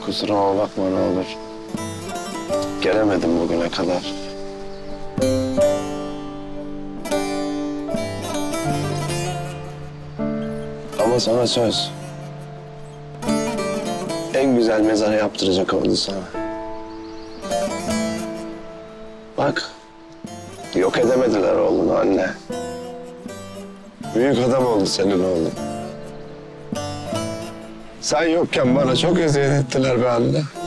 Kusuruma bakma ne olur. Gelemedim bugüne kadar. Ama sana söz. En güzel mezarı yaptıracak oldu sana. Bak, yok edemediler oğlunu anne. Büyük adam oldu senin oğlun. Sen yokken bana çok eziyet ettiler be anne.